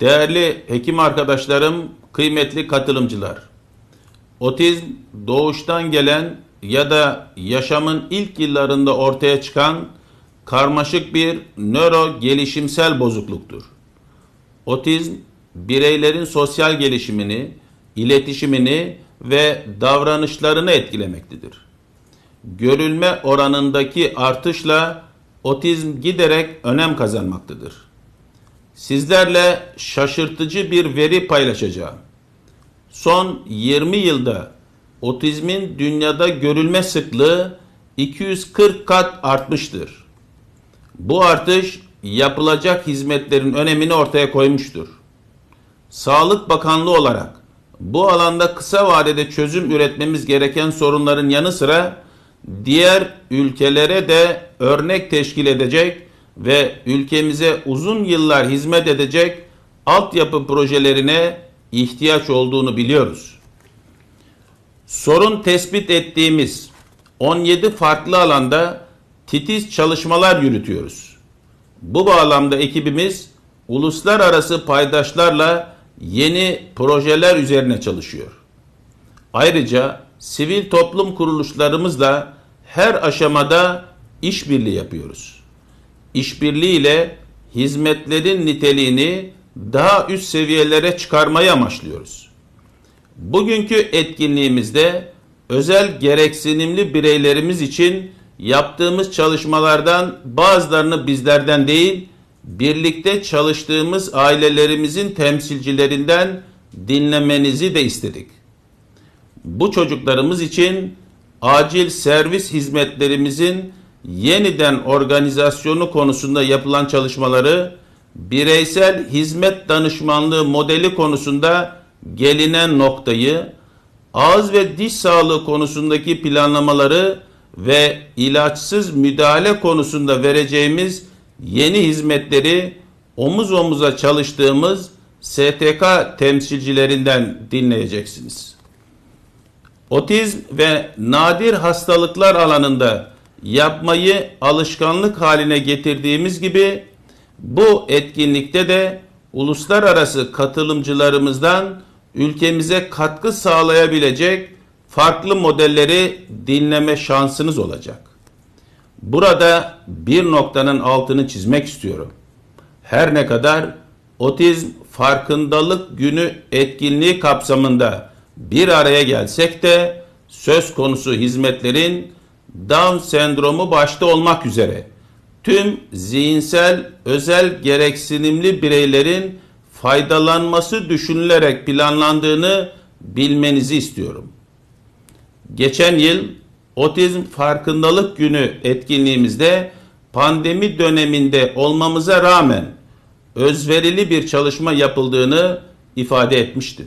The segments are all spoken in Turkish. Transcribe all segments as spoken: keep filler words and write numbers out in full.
Değerli hekim arkadaşlarım, kıymetli katılımcılar. Otizm doğuştan gelen ya da yaşamın ilk yıllarında ortaya çıkan karmaşık bir nöro gelişimsel bozukluktur. Otizm, bireylerin sosyal gelişimini, iletişimini ve davranışlarını etkilemektedir. Görülme oranındaki artışla otizm giderek önem kazanmaktadır. Sizlerle şaşırtıcı bir veri paylaşacağım. Son yirmi yılda otizmin dünyada görülme sıklığı iki yüz kırk kat artmıştır. Bu artış yapılacak hizmetlerin önemini ortaya koymuştur. Sağlık Bakanlığı olarak bu alanda kısa vadede çözüm üretmemiz gereken sorunların yanı sıra diğer ülkelere de örnek teşkil edecek ve ülkemize uzun yıllar hizmet edecek altyapı projelerine ihtiyaç olduğunu biliyoruz. Sorun tespit ettiğimiz on yedi farklı alanda titiz çalışmalar yürütüyoruz. Bu bağlamda ekibimiz uluslararası paydaşlarla yeni projeler üzerine çalışıyor. Ayrıca sivil toplum kuruluşlarımızla her aşamada işbirliği yapıyoruz. İşbirliği ile hizmetlerin niteliğini daha üst seviyelere çıkarmayı amaçlıyoruz. Bugünkü etkinliğimizde özel gereksinimli bireylerimiz için yaptığımız çalışmalardan bazılarını bizlerden değil, birlikte çalıştığımız ailelerimizin temsilcilerinden dinlemenizi de istedik. Bu çocuklarımız için acil servis hizmetlerimizin yeniden organizasyonu konusunda yapılan çalışmaları, bireysel hizmet danışmanlığı modeli konusunda gelinen noktayı, ağız ve diş sağlığı konusundaki planlamaları ve ilaçsız müdahale konusunda vereceğimiz yeni hizmetleri omuz omuza çalıştığımız S T K temsilcilerinden dinleyeceksiniz. Otizm ve nadir hastalıklar alanında yapmayı alışkanlık haline getirdiğimiz gibi bu etkinlikte de uluslararası katılımcılarımızdan ülkemize katkı sağlayabilecek farklı modelleri dinleme şansınız olacak. Burada bir noktanın altını çizmek istiyorum. Her ne kadar Otizm Farkındalık Günü etkinliği kapsamında bir araya gelsek de söz konusu hizmetlerin Down sendromu başta olmak üzere tüm zihinsel özel gereksinimli bireylerin faydalanması düşünülerek planlandığını bilmenizi istiyorum. Geçen yıl Otizm Farkındalık Günü etkinliğimizde pandemi döneminde olmamıza rağmen özverili bir çalışma yapıldığını ifade etmiştim.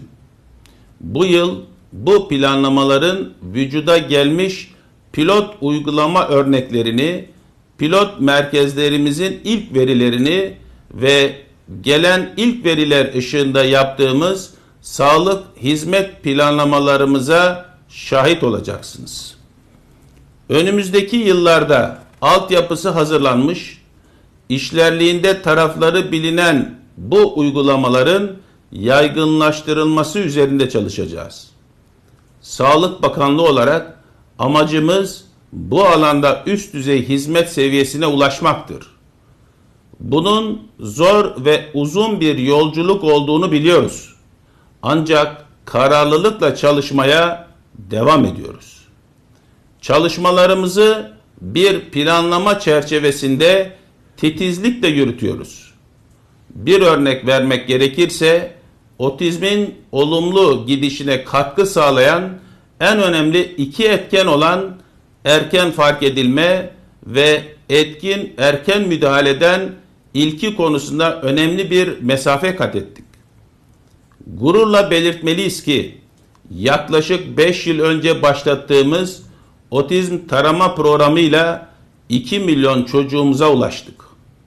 Bu yıl bu planlamaların vücuda gelmiş pilot uygulama örneklerini, pilot merkezlerimizin ilk verilerini ve gelen ilk veriler ışığında yaptığımız sağlık hizmet planlamalarımıza şahit olacaksınız. Önümüzdeki yıllarda altyapısı hazırlanmış, işlerliğinde tarafları bilinen bu uygulamaların yaygınlaştırılması üzerinde çalışacağız. Sağlık Bakanlığı olarak amacımız bu alanda üst düzey hizmet seviyesine ulaşmaktır. Bunun zor ve uzun bir yolculuk olduğunu biliyoruz. Ancak kararlılıkla çalışmaya devam ediyoruz. Çalışmalarımızı bir planlama çerçevesinde titizlikle yürütüyoruz. Bir örnek vermek gerekirse, otizmin olumlu gidişine katkı sağlayan en önemli iki etken olan erken fark edilme ve etkin erken müdahaleden ilki konusunda önemli bir mesafe kat ettik. Gururla belirtmeliyiz ki yaklaşık beş yıl önce başlattığımız otizm tarama programıyla iki milyon çocuğumuza ulaştık.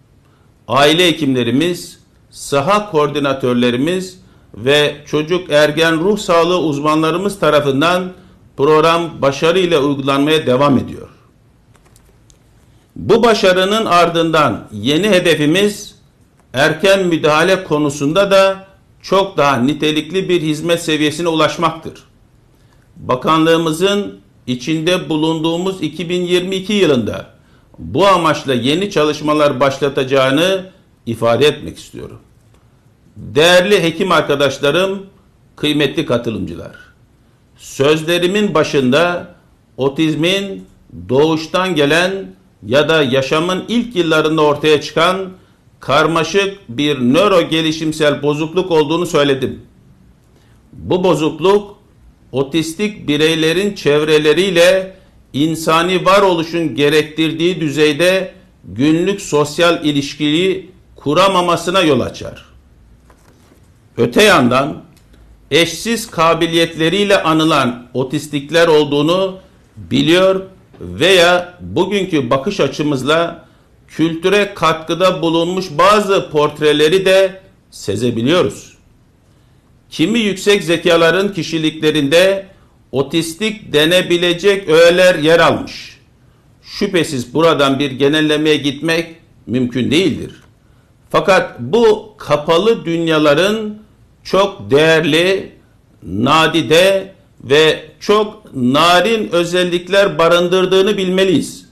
Aile hekimlerimiz, saha koordinatörlerimiz ve çocuk ergen ruh sağlığı uzmanlarımız tarafından program başarıyla uygulanmaya devam ediyor. Bu başarının ardından yeni hedefimiz erken müdahale konusunda da çok daha nitelikli bir hizmet seviyesine ulaşmaktır. Bakanlığımızın içinde bulunduğumuz iki bin yirmi iki yılında bu amaçla yeni çalışmalar başlatacağını ifade etmek istiyorum. Değerli hekim arkadaşlarım, kıymetli katılımcılar, sözlerimin başında otizmin doğuştan gelen ya da yaşamın ilk yıllarında ortaya çıkan karmaşık bir nöro gelişimsel bozukluk olduğunu söyledim. Bu bozukluk otistik bireylerin çevreleriyle insani varoluşun gerektirdiği düzeyde günlük sosyal ilişkiyi kuramamasına yol açar. Öte yandan eşsiz kabiliyetleriyle anılan otistikler olduğunu biliyor veya bugünkü bakış açımızla kültüre katkıda bulunmuş bazı portreleri de sezebiliyoruz. Kimi yüksek zekaların kişiliklerinde otistik denebilecek öğeler yer almış. Şüphesiz buradan bir genellemeye gitmek mümkün değildir. Fakat bu kapalı dünyaların çok değerli, nadide ve çok narin özellikler barındırdığını bilmeliyiz.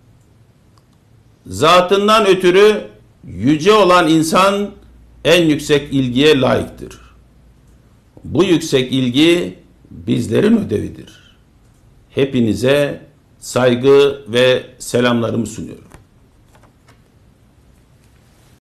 Zatından ötürü yüce olan insan en yüksek ilgiye layıktır. Bu yüksek ilgi bizlerin ödevidir. Hepinize saygı ve selamlarımı sunuyorum.